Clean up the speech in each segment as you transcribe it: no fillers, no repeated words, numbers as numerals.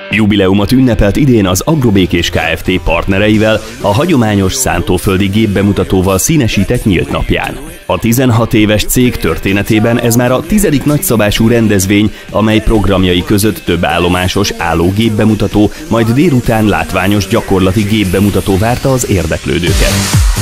Jubileumot ünnepelt idén az Agrobékés Kft. Partnereivel a hagyományos szántóföldi gépbemutatóval színesített nyílt napján. A 16 éves cég történetében ez már a 10. nagyszabású rendezvény, amely programjai között több állomásos álló gépbemutató, majd délután látványos gyakorlati gépbemutató várta az érdeklődőket.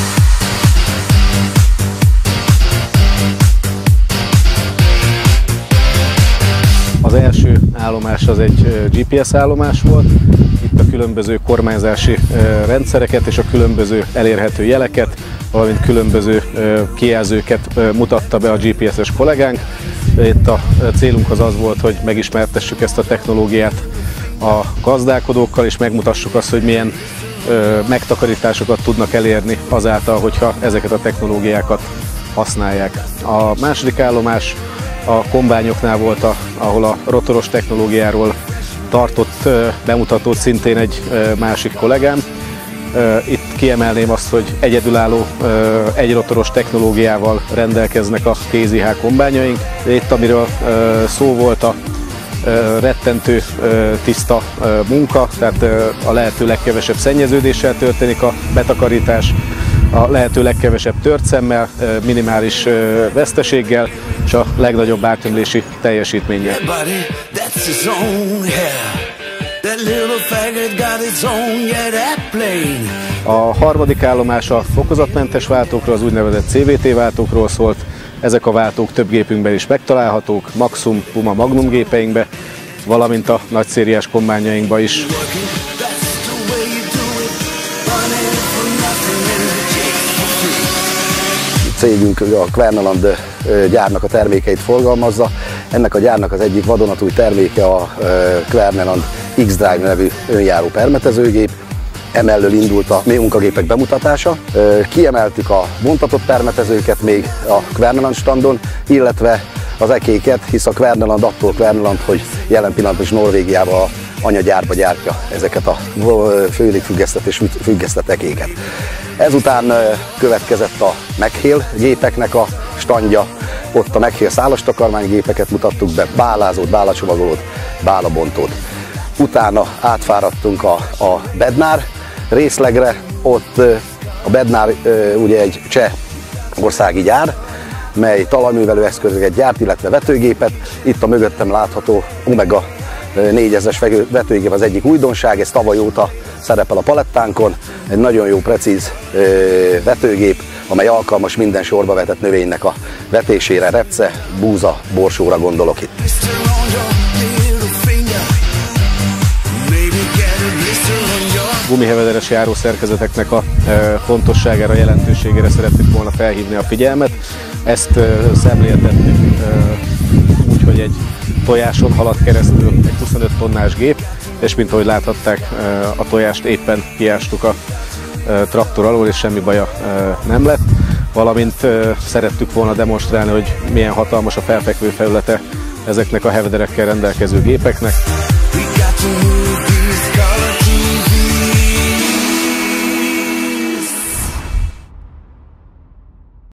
Az első állomás az egy GPS állomás volt. Itt a különböző kormányzási rendszereket és a különböző elérhető jeleket, valamint különböző kijelzőket mutatta be a GPS-es kollégánk. Itt a célunk az volt, hogy megismertessük ezt a technológiát a gazdálkodókkal, és megmutassuk azt, hogy milyen megtakarításokat tudnak elérni azáltal, hogyha ezeket a technológiákat használják. A második állomás a kombányoknál volt, ahol a rotoros technológiáról tartott bemutatót szintén egy másik kollégám. Itt kiemelném azt, hogy egyedülálló egyrotoros technológiával rendelkeznek a KZH kombányaink. Itt, amiről szó volt, a rettentő tiszta munka, tehát a lehető legkevesebb szennyeződéssel történik a betakarítás, a lehető legkevesebb tört szemmel, minimális veszteséggel és a legnagyobb átömlési teljesítménnyel. A harmadik állomás a fokozatmentes váltókról, az úgynevezett CVT váltókról szólt. Ezek a váltók több gépünkben is megtalálhatók, Maxum, Puma, Magnum gépeinkben, valamint a nagyszériás kombányainkban is. Cégünk a Kvernaland gyárnak a termékeit forgalmazza. Ennek a gyárnak az egyik vadonatúj terméke a Kvernaland X-Drive nevű önjáró permetezőgép. Emellől indult a munkagépek bemutatása. Kiemeltük a vontatott permetezőket még a Kvernaland standon, illetve az ekéket, hisz a Kvernaland attól Kvernaland, hogy jelen pillanatban is Norvégiában a anyagyárba gyártja ezeket a főlig függesztett és függesztett ekéket. Ezután következett a Meghél gépeknek a standja, ott a Meghél szálastakarmánygépeket mutattuk be, bálázót, bálacsomagolót, bálabontót. Utána átfáradtunk a Bednár részlegre, ott a Bednár ugye egy cseh országi gyár, mely talajművelő eszközöket gyárt, illetve vetőgépet. Itt a mögöttem látható Omega 4000-es vetőgép az egyik újdonság, ez tavaly óta szerepel a palettánkon. Egy nagyon jó, precíz vetőgép, amely alkalmas minden sorba vetett növénynek a vetésére, repce, búza, borsóra gondolok itt. Gumihevederes járószerkezeteknek a fontosságára, jelentőségére szerettük volna felhívni a figyelmet. Ezt szemléltettük úgy, hogy egy tojáson halad keresztül egy 25 tonnás gép, és mint ahogy láthatták, a tojást éppen kiástuk a traktor alól, és semmi baja nem lett. Valamint szerettük volna demonstrálni, hogy milyen hatalmas a felfekvő felülete ezeknek a hevederekkel rendelkező gépeknek.